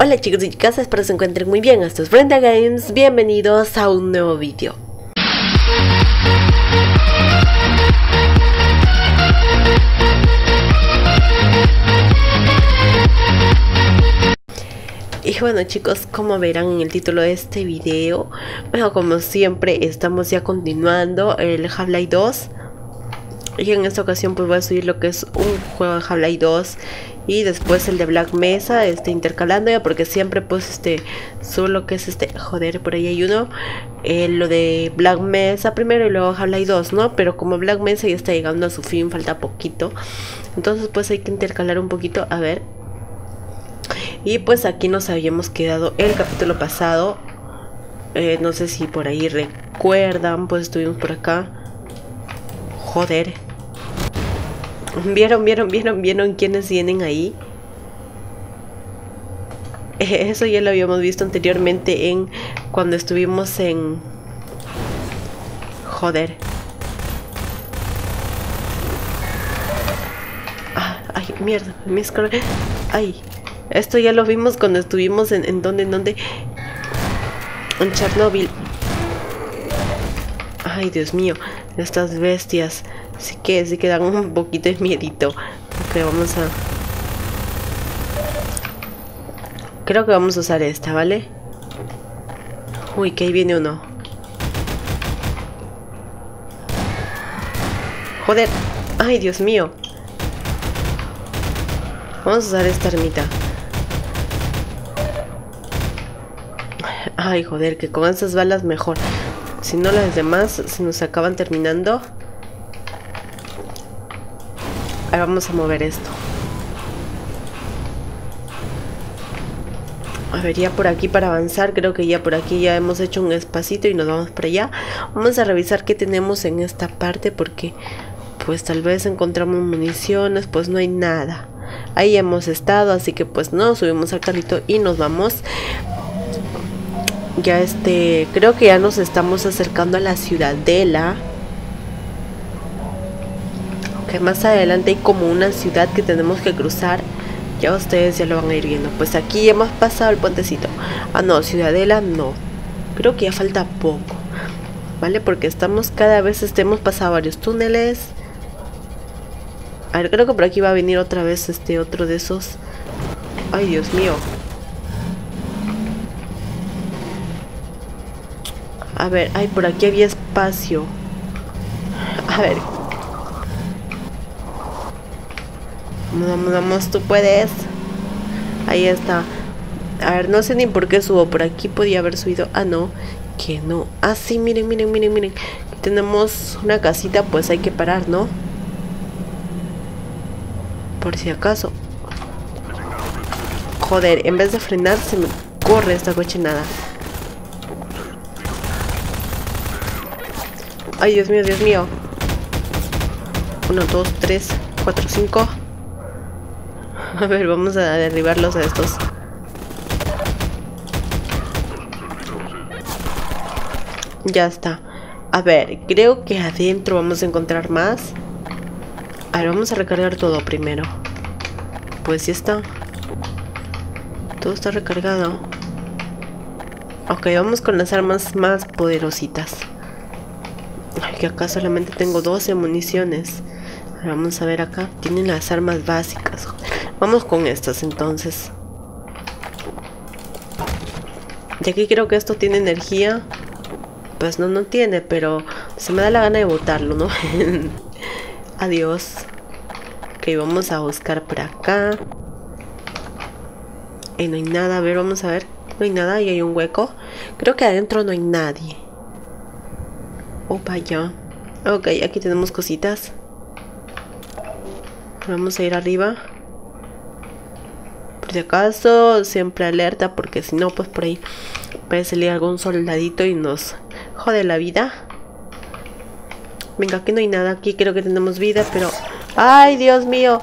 Hola chicos y chicas, espero se encuentren muy bien. Esto es Brenda Games, bienvenidos a un nuevo vídeo. Y bueno chicos, como verán en el título de este video, bueno, como siempre estamos ya continuando el Half-Life 2. Y en esta ocasión pues voy a subir lo que es un juego de Half-Life 2 y después el de Black Mesa, intercalando ya, porque siempre pues subo lo que es joder, por ahí hay uno, lo de Black Mesa primero y luego Half-Life 2, ¿no? Pero como Black Mesa ya está llegando a su fin, falta poquito, entonces pues hay que intercalar un poquito, a ver. Y pues aquí nos habíamos quedado el capítulo pasado, no sé si por ahí recuerdan, pues estuvimos por acá. Joder. ¿Vieron quiénes vienen ahí? Eso ya lo habíamos visto anteriormente en cuando estuvimos en... Joder. Ah, ay, mierda, me escoré. Ay, esto ya lo vimos cuando estuvimos en dónde, en Chernobyl. Ay, Dios mío, estas bestias sí que dan un poquito de miedito. Ok, creo que vamos a usar esta, ¿vale? Uy, que ahí viene uno. Joder, ay, Dios mío. Vamos a usar esta ermita. Ay, joder, que con esas balas mejor. Si no, las demás se nos acaban terminando. Ahora vamos a mover esto. A ver, ya por aquí para avanzar. Creo que ya por aquí ya hemos hecho un espacito y nos vamos para allá. Vamos a revisar qué tenemos en esta parte, porque pues tal vez encontramos municiones. Pues no hay nada. Ahí hemos estado, así que pues no, subimos al carrito y nos vamos. Ya creo que ya nos estamos acercando a la ciudadela. Que más adelante hay como una ciudad que tenemos que cruzar. Ya ustedes ya lo van a ir viendo. Pues aquí hemos pasado el puentecito. Ah, no, ciudadela no. Creo que ya falta poco, ¿vale? Porque estamos cada vez hemos pasado varios túneles. A ver, creo que por aquí va a venir otra vez otro de esos. Ay, Dios mío. A ver, ay, por aquí había espacio. A ver. Vamos, tú puedes. Ahí está. A ver, no sé ni por qué subo. Por aquí podía haber subido. Ah, no. Que no. Ah, sí, miren. Tenemos una casita, pues hay que parar, ¿no? Por si acaso. Joder, en vez de frenar se me corre esta cochinada. Ay, Dios mío. 1, 2, 3, 4, 5. A ver, vamos a derribarlos a estos. Ya está. A ver, creo que adentro vamos a encontrar más. A ver, vamos a recargar todo primero. Pues ya está. Todo está recargado. Ok, vamos con las armas más poderositas. Ay, que acá solamente tengo 12 municiones. Ahora vamos a ver acá. Tienen las armas básicas. Vamos con estas entonces. Y aquí creo que esto tiene energía. Pues no tiene, pero se me da la gana de botarlo, ¿no? Adiós. Ok, vamos a buscar por acá. No hay nada. A ver, vamos a ver. No hay nada y hay un hueco. Creo que adentro no hay nadie. Oh, vaya. Ok, aquí tenemos cositas. Vamos a ir arriba. Por si acaso, siempre alerta, porque si no, pues por ahí puede salir algún soldadito y nos jode la vida. Venga, aquí no hay nada. Aquí creo que tenemos vida, pero... ¡Ay, Dios mío!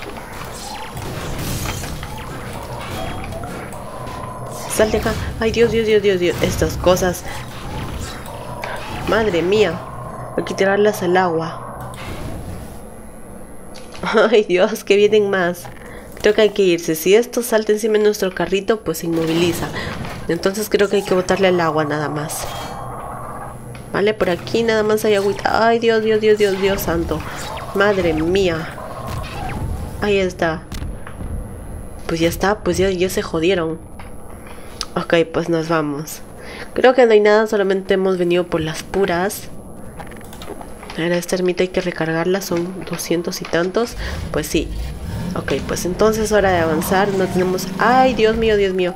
Sal de acá. ¡Ay, Dios! Estas cosas. Madre mía. Hay que tirarlas al agua. Ay, Dios, que vienen más. Creo que hay que irse. Si esto salta encima de nuestro carrito, pues se inmoviliza. Entonces creo que hay que botarle al agua nada más. Vale, por aquí nada más hay agüita. Ay, Dios, Dios, Dios, Dios, Dios santo. Madre mía. Ahí está. Pues ya está, pues ya se jodieron. Ok, pues nos vamos. Creo que no hay nada, solamente hemos venido por las puras. Ahora esta ermita hay que recargarla, son 200 y tantos. Pues sí. Ok, pues entonces hora de avanzar. No tenemos... ¡Ay, Dios mío, Dios mío!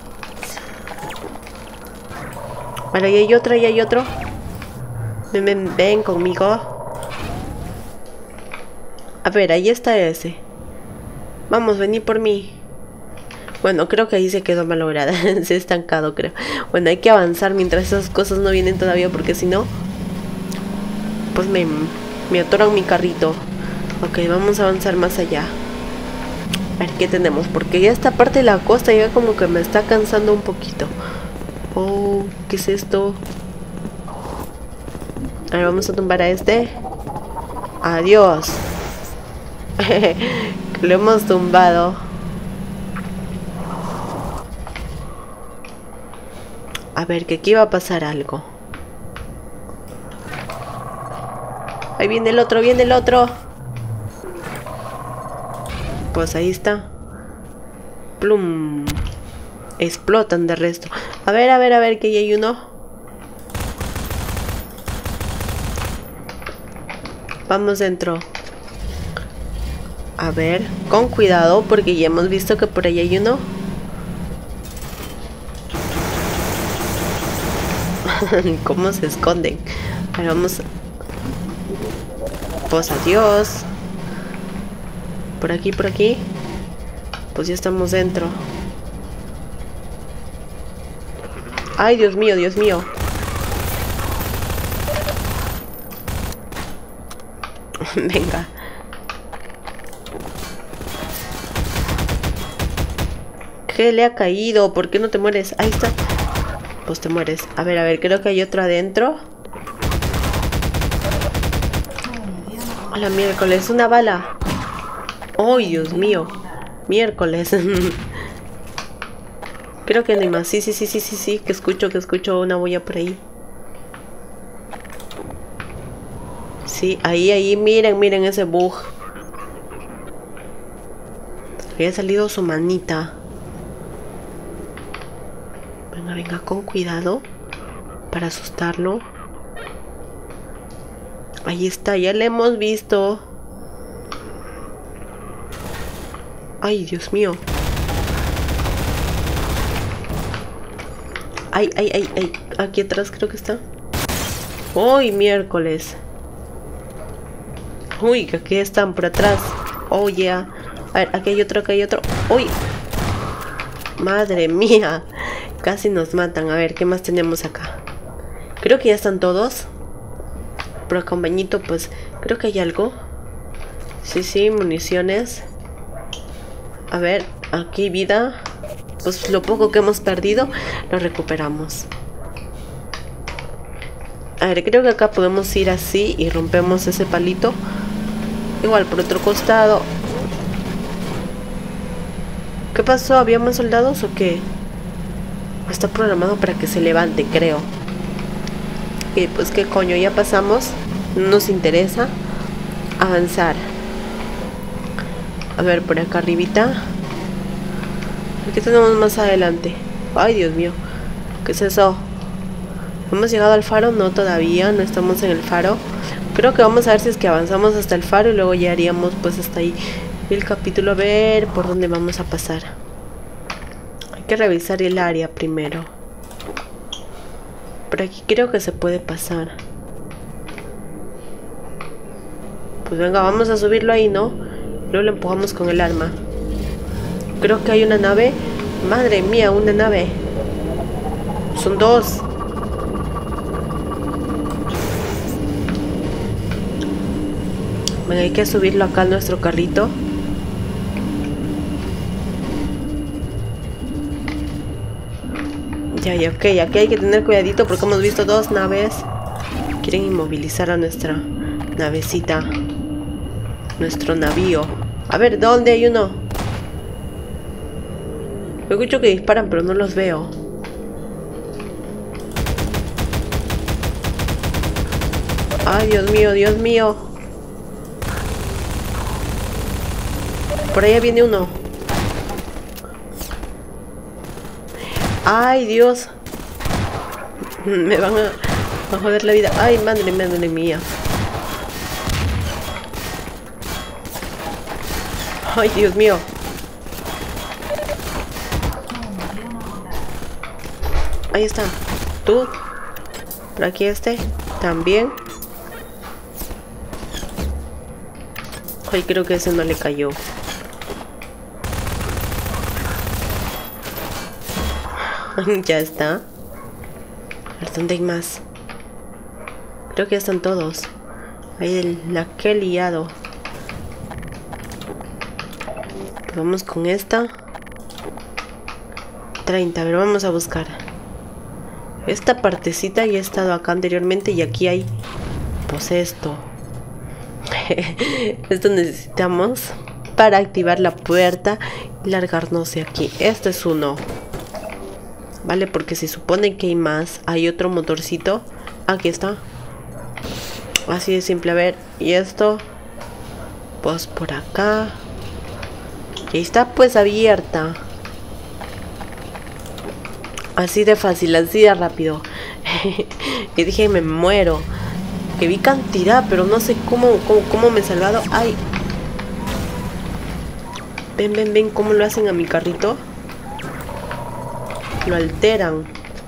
Vale, ahí hay otro, ahí hay otro. Ven conmigo. A ver, ahí está ese. Vamos, vení por mí. Bueno, creo que ahí se quedó malograda. Se ha estancado, creo. Bueno, hay que avanzar mientras esas cosas no vienen todavía, porque si no... pues me atoran mi carrito. Ok, vamos a avanzar más allá. A ver qué tenemos, porque ya esta parte de la costa ya como que me está cansando un poquito. Oh, ¿qué es esto? A ver, vamos a tumbar a este. Adiós. Lo hemos tumbado. A ver, que aquí va a pasar algo. Ahí viene el otro, viene el otro. Pues ahí está. Plum. Explotan de resto. A ver, que ahí hay uno. Vamos dentro. A ver, con cuidado, porque ya hemos visto que por ahí hay uno. ¿Cómo se esconden? A ver, vamos. Pues adiós. Por aquí, por aquí. Pues ya estamos dentro. Ay, Dios mío, Dios mío. Venga. ¿Qué le ha caído? ¿Por qué no te mueres? Ahí está. Pues te mueres. A ver, creo que hay otro adentro. Hola, miércoles, una bala. ¡Ay, Dios mío! Miércoles. Creo que no hay más. Sí. Que escucho una bulla por ahí. Sí, ahí. Miren ese bug. Había salido su manita. Venga, con cuidado. Para asustarlo. Ahí está, ya le hemos visto. Ay, Dios mío. Ay. Aquí atrás creo que está. Uy, miércoles. Uy, que aquí están por atrás. Oh, yeah. A ver, aquí hay otro. Uy. Madre mía. Casi nos matan. A ver, ¿qué más tenemos acá? Creo que ya están todos. Por acá un bañito, pues creo que hay algo. Sí, municiones. A ver, aquí vida. Pues lo poco que hemos perdido lo recuperamos. A ver, creo que acá podemos ir así y rompemos ese palito. Igual por otro costado. ¿Qué pasó? ¿Había más soldados o qué? Está programado para que se levante, creo. Y pues qué coño, ya pasamos. No nos interesa avanzar. A ver, por acá arribita. ¿Qué tenemos más adelante? Ay, Dios mío. ¿Qué es eso? ¿Hemos llegado al faro? No, todavía. No estamos en el faro. Creo que vamos a ver si es que avanzamos hasta el faro y luego ya haríamos pues hasta ahí el capítulo. A ver por dónde vamos a pasar. Hay que revisar el área primero. Por aquí creo que se puede pasar. Pues venga, vamos a subirlo ahí, ¿no? Luego lo empujamos con el arma. Creo que hay una nave. Madre mía, una nave. Son dos. Venga, hay que subirlo acá a nuestro carrito. Ya, ok, aquí hay que tener cuidadito porque hemos visto dos naves. Quieren inmovilizar a nuestra navecita. Nuestro navío. A ver, ¿dónde hay uno? Escucho que disparan, pero no los veo. Ay, Dios mío, Dios mío. Por allá viene uno. Ay, Dios. Me van a joder la vida. Ay, madre mía. Ay, Dios mío. Ahí está. Tú. Por aquí este. También. Ay, creo que ese no le cayó. Ya está. A ver, ¿dónde hay más? Creo que ya están todos. Ahí la que he liado. Pues vamos con esta. 30, a ver, vamos a buscar. Esta partecita ya he estado acá anteriormente y aquí hay... pues esto. Esto necesitamos para activar la puerta y largarnos de aquí. Este es uno. Vale, porque se supone que hay más. Hay otro motorcito. Aquí está. Así de simple. A ver, y esto pues por acá. Y ahí está pues abierta. Así de fácil, así de rápido. Y dije, me muero. Que vi cantidad, pero no sé cómo me he salvado. Ay. Ven cómo lo hacen a mi carrito. Lo alteran.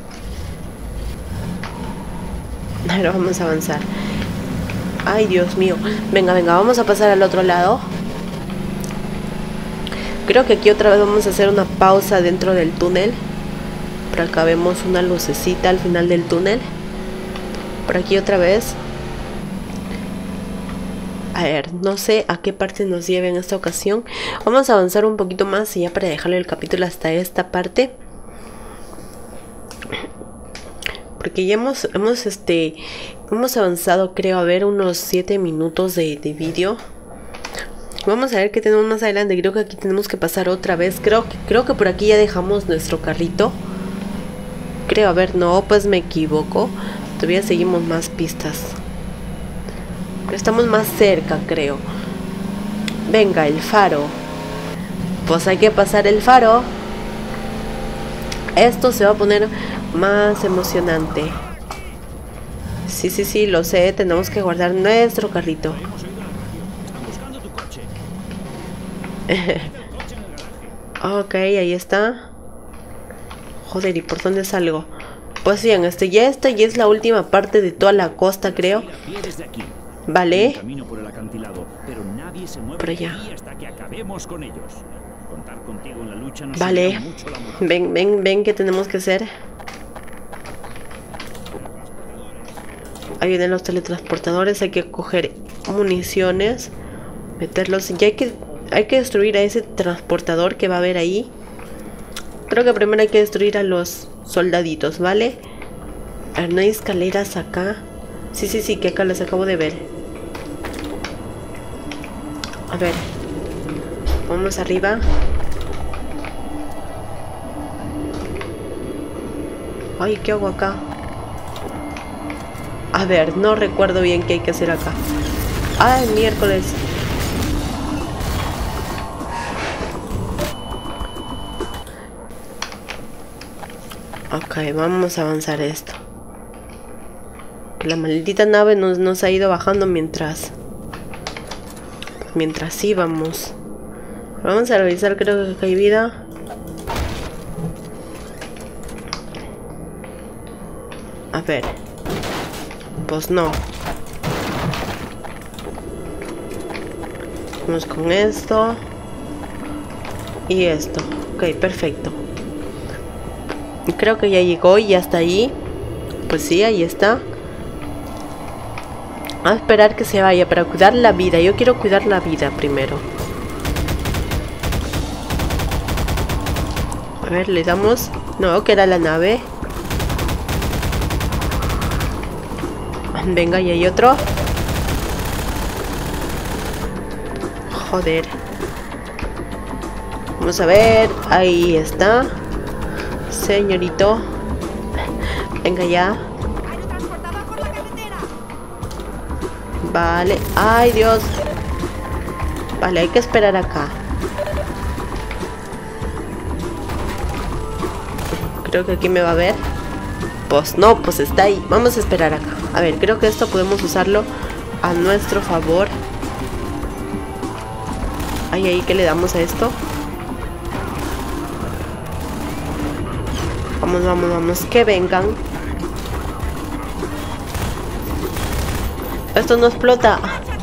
Ahora vamos a avanzar. Ay, Dios mío. Venga, vamos a pasar al otro lado. Creo que aquí otra vez vamos a hacer una pausa dentro del túnel. Por acá vemos una lucecita al final del túnel. Por aquí otra vez. A ver, no sé a qué parte nos lleve en esta ocasión. Vamos a avanzar un poquito más y ya para dejarle el capítulo hasta esta parte. Porque ya hemos avanzado, creo, a ver, unos 7 minutos de vídeo. Vamos a ver qué tenemos más adelante. Creo que aquí tenemos que pasar otra vez. Creo que por aquí ya dejamos nuestro carrito. Creo, a ver, no, pues me equivoco. Todavía seguimos más pistas. Pero estamos más cerca, creo. Venga, el faro. Pues hay que pasar el faro. Esto se va a poner más emocionante. Sí, lo sé. Tenemos que guardar nuestro carrito. Ok, ahí está. Joder, ¿y por dónde salgo? Pues bien, ya es la última parte de toda la costa, creo. Vale. Por allá. Vale. Ven, ¿qué tenemos que hacer? Ahí vienen los teletransportadores. Hay que coger municiones, meterlos. Y hay que destruir a ese transportador que va a haber ahí. Creo que primero hay que destruir a los soldaditos, ¿vale? A ver, no hay escaleras acá. Sí, que acá las acabo de ver. A ver. Vamos arriba. Ay, ¿qué hago acá? A ver, no recuerdo bien qué hay que hacer acá. Ay, miércoles. Ok, vamos a avanzar esto. La maldita nave nos ha ido bajando mientras íbamos. Vamos a revisar, creo que acá hay vida. A ver. Pues no. Vamos con esto. Y esto. Ok, perfecto. Creo que ya llegó y ya está ahí. Pues sí, ahí está. A esperar que se vaya para cuidar la vida. Yo quiero cuidar la vida primero. A ver, le damos. No, que era la nave. Venga, y hay otro. Joder. Vamos a ver. Ahí está. Señorito. Venga ya. Vale. Ay, Dios. Vale, hay que esperar acá. Creo que aquí me va a ver. Pues no, pues está ahí. Vamos a esperar acá. A ver, creo que esto podemos usarlo a nuestro favor. Ay, ahí, ¿qué le damos a esto? Vamos, vamos, vamos. Que vengan. Esto no explota.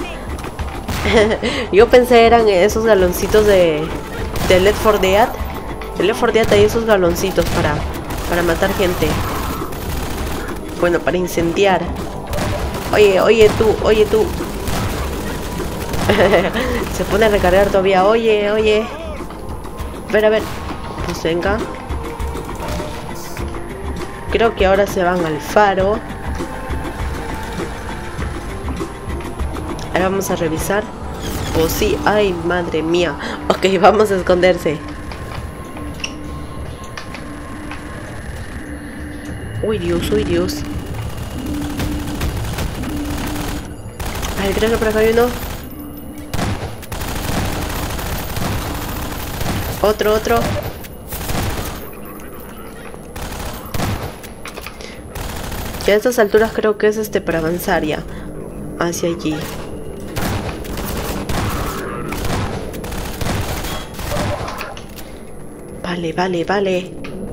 Yo pensé eran esos galoncitos de Left 4 Dead. De Left 4 Dead hay esos galoncitos para matar gente. Bueno, para incendiar. Oye, oye tú, oye tú. Se pone a recargar todavía. Oye, oye. A ver. Pues venga. Creo que ahora se van al faro. Ahora vamos a revisar. Oh, sí. Ay, madre mía. Ok, vamos a esconderse. Uy, Dios, uy, Dios. Ay, creo que por acá hay uno. Otro. Ya a estas alturas creo que es para avanzar ya. Hacia allí. Vale.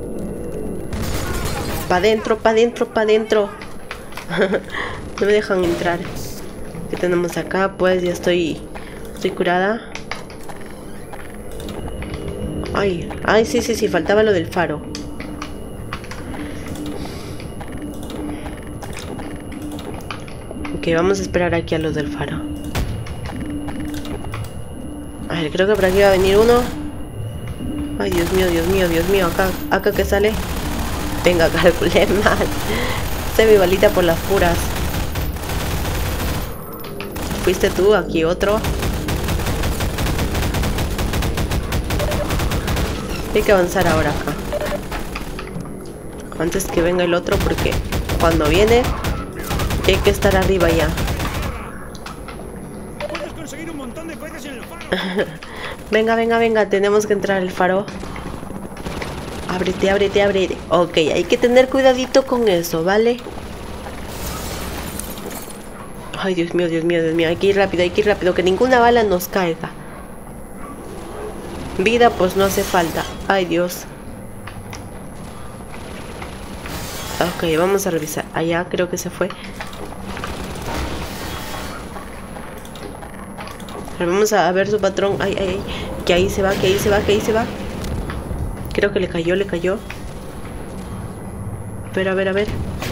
Pa' dentro. No me dejan entrar. ¿Qué tenemos acá? Pues ya estoy curada. Ay, sí, faltaba lo del faro. Ok, vamos a esperar aquí a los del faro. A ver, creo que por aquí va a venir uno. Ay, Dios mío. Acá que sale. Venga, calculé mal. Se mi balita por las puras. Fuiste tú, aquí otro. Hay que avanzar ahora acá. Antes que venga el otro, porque cuando viene hay que estar arriba ya. Puedes conseguir un montón de cosas en el faro. Venga, tenemos que entrar al faro. Ábrete. Ok, hay que tener cuidadito con eso, ¿vale? Ay, Dios mío. Hay que ir rápido, que ninguna bala nos caiga. Vida, pues no hace falta. Ay, Dios. Ok, vamos a revisar. Allá creo que se fue. Pero vamos a ver su patrón. Ay. Que ahí se va. Creo que le cayó. Pero a ver.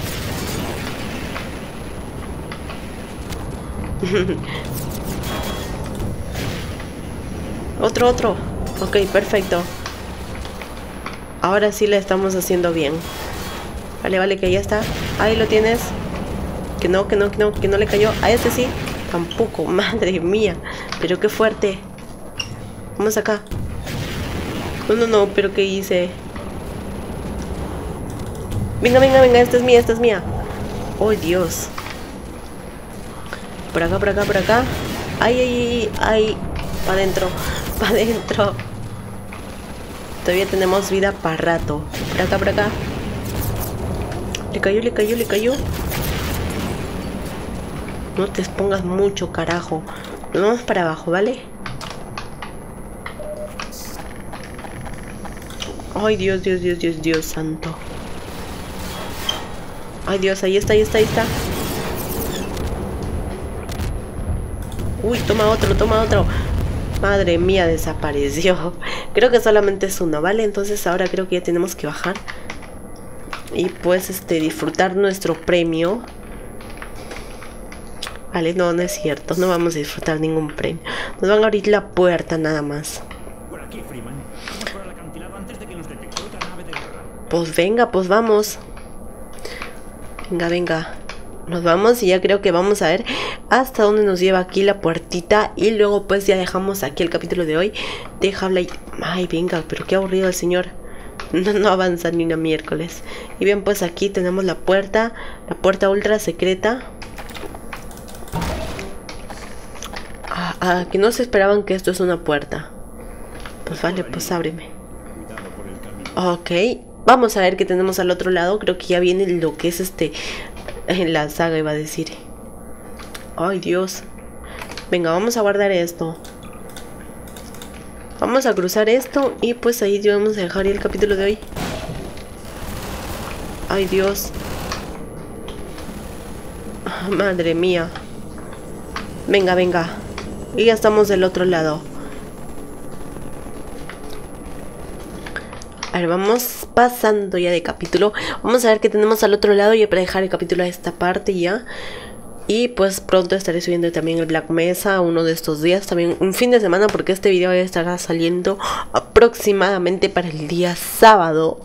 Otro. Ok, perfecto. Ahora sí le estamos haciendo bien. Vale, que ya está. Ahí lo tienes. Que no le cayó. A este sí. Tampoco, madre mía. Pero qué fuerte. Vamos acá. No, pero ¿qué hice? Venga, esta es mía. Oh, Dios. Por acá. Ay. Pa' adentro. Todavía tenemos vida para rato. Por acá. Le cayó. No te expongas mucho, carajo. Nos vamos para abajo, ¿vale? Ay, Dios santo. Ay, Dios, ahí está. Uy, toma otro. Madre mía, desapareció. Creo que solamente es uno, ¿vale? Entonces ahora creo que ya tenemos que bajar. Y pues disfrutar nuestro premio. Vale, no es cierto. No vamos a disfrutar ningún premio. Nos van a abrir la puerta nada más. Por aquí, Freeman. Vamos por el acantilado antes de que nos detecte otra nave de guerra. Pues venga, pues vamos. Venga. Nos vamos y ya creo que vamos a ver hasta dónde nos lleva aquí la puertita. Y luego pues ya dejamos aquí el capítulo de hoy de Half-Life Ay, venga, pero qué aburrido el señor. No avanza ni una miércoles. Y bien, pues aquí tenemos la puerta ultra secreta. Que no se esperaban que esto es una puerta. Pues vale, pues ábreme. Ok, vamos a ver qué tenemos al otro lado. Creo que ya viene lo que es en la saga, iba a decir. Ay, Dios. Venga, vamos a guardar esto. Vamos a cruzar esto y pues ahí ya vamos a dejar el capítulo de hoy. Ay, Dios. Madre mía. Venga, venga. Y ya estamos del otro lado. A ver, vamos pasando ya de capítulo. Vamos a ver qué tenemos al otro lado. Y para dejar el capítulo a esta parte ya. Y pues pronto estaré subiendo también el Black Mesa uno de estos días. También un fin de semana, porque este video ya estará saliendo aproximadamente para el día sábado.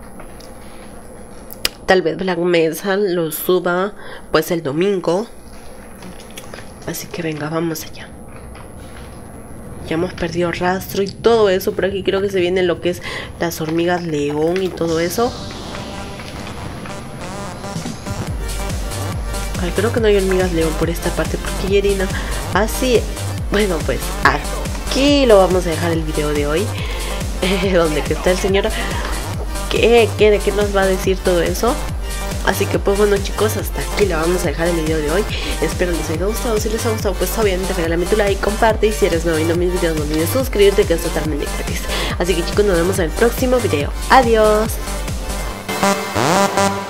Tal vez Black Mesa lo suba pues el domingo. Así que venga, vamos allá. Ya hemos perdido rastro y todo eso. Por aquí creo que se viene lo que es las hormigas león y todo eso. Ay, creo que no hay hormigas león por esta parte, porque Yerina... Así... Bueno, pues aquí lo vamos a dejar el video de hoy. Donde que está el señor... ¿Qué nos va a decir todo eso? Así que pues bueno, chicos, hasta aquí lo vamos a dejar el video de hoy. Espero les haya gustado. Si les ha gustado, pues obviamente regálame tu like, comparte. Y si eres nuevo viendo mis videos, no olvides suscribirte, que es totalmente gratis. Así que chicos, nos vemos en el próximo video. Adiós.